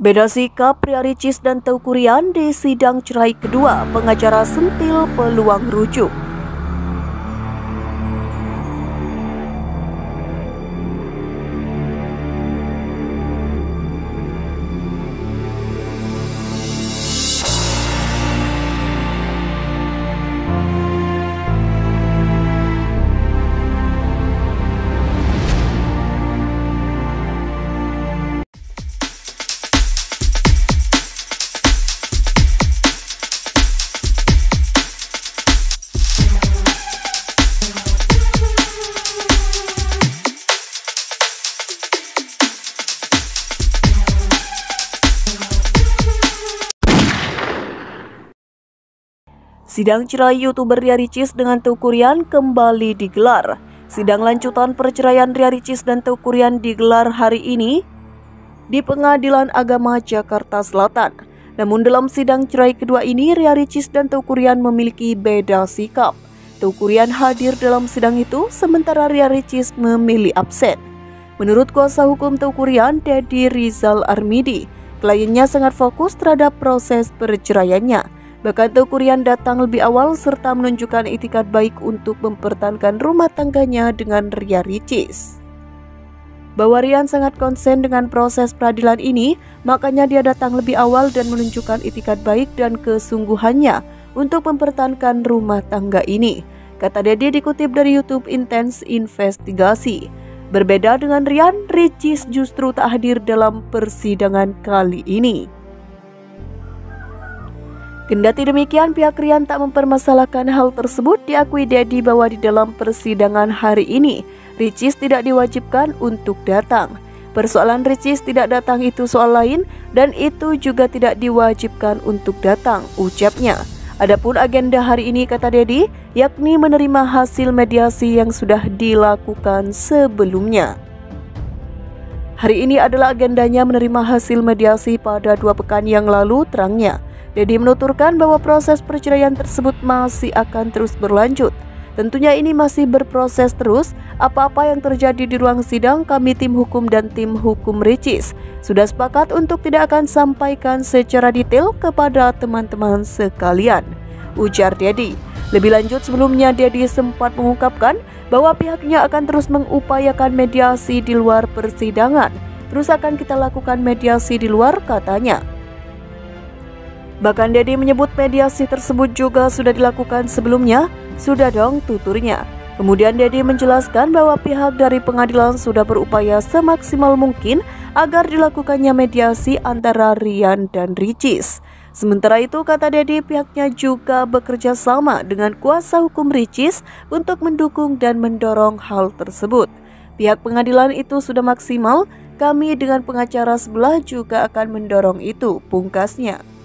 Beda sikap Ria Ricis dan Teuku Ryan di sidang cerai kedua, pengacara sentil peluang rujuk. Sidang cerai YouTuber Ria Ricis dengan Teuku Ryan kembali digelar. Sidang lanjutan perceraian Ria Ricis dan Teuku Ryan digelar hari ini di Pengadilan Agama Jakarta Selatan. Namun dalam sidang cerai kedua ini, Ria Ricis dan Teuku Ryan memiliki beda sikap. Teuku Ryan hadir dalam sidang itu, sementara Ria Ricis memilih absen. Menurut kuasa hukum Teuku Ryan, Deddy Rizal Armidi, kliennya sangat fokus terhadap proses perceraiannya. Bahkan Teuku Ryan datang lebih awal serta menunjukkan itikat baik untuk mempertahankan rumah tangganya dengan Ria Ricis. Bahwa Ryan sangat konsen dengan proses peradilan ini, makanya dia datang lebih awal dan menunjukkan itikat baik dan kesungguhannya untuk mempertahankan rumah tangga ini, kata Deddy dikutip dari YouTube Intense Investigasi. Berbeda dengan Ryan, Ricis justru tak hadir dalam persidangan kali ini. Kendati demikian, pihak Ryan tak mempermasalahkan hal tersebut. Diakui Deddy bahwa di dalam persidangan hari ini, Ricis tidak diwajibkan untuk datang. Persoalan Ricis tidak datang itu soal lain, dan itu juga tidak diwajibkan untuk datang, ucapnya. Adapun agenda hari ini, kata Deddy, yakni menerima hasil mediasi yang sudah dilakukan sebelumnya. Hari ini adalah agendanya menerima hasil mediasi pada 2 pekan yang lalu, terangnya. Deddy menuturkan bahwa proses perceraian tersebut masih akan terus berlanjut. Tentunya ini masih berproses terus. Apa-apa yang terjadi di ruang sidang, kami tim hukum dan tim hukum Ricis sudah sepakat untuk tidak akan sampaikan secara detail kepada teman-teman sekalian, ujar Deddy. Lebih lanjut, sebelumnya Deddy sempat mengungkapkan bahwa pihaknya akan terus mengupayakan mediasi di luar persidangan. Terus akan kita lakukan mediasi di luar, katanya. Bahkan Deddy menyebut mediasi tersebut juga sudah dilakukan sebelumnya. Sudah dong, tuturnya. Kemudian Deddy menjelaskan bahwa pihak dari pengadilan sudah berupaya semaksimal mungkin agar dilakukannya mediasi antara Ryan dan Ricis. Sementara itu, kata Deddy, pihaknya juga bekerja sama dengan kuasa hukum Ricis untuk mendukung dan mendorong hal tersebut. Pihak pengadilan itu sudah maksimal, kami dengan pengacara sebelah juga akan mendorong itu, pungkasnya.